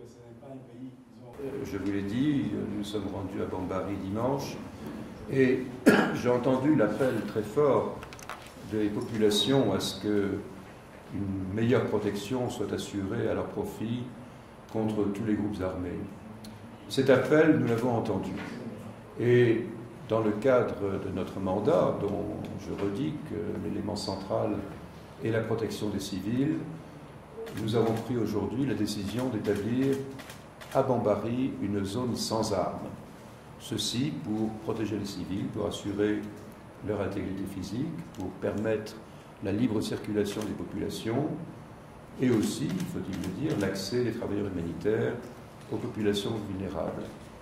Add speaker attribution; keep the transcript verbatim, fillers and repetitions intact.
Speaker 1: ce n'est pas un pays, disons...
Speaker 2: Euh, je vous l'ai dit, nous sommes rendus à Bambari dimanche, et j'ai entendu l'appel très fort des populations à ce qu'une meilleure protection soit assurée à leur profit contre tous les groupes armés. Cet appel, nous l'avons entendu. Et dans le cadre de notre mandat, dont je redis que l'élément central est la protection des civils, nous avons pris aujourd'hui la décision d'établir à Bambari une zone sans armes. Ceci pour protéger les civils, pour assurer leur intégrité physique, pour permettre la libre circulation des populations et aussi, faut-il le dire, l'accès des travailleurs humanitaires aux populations vulnérables.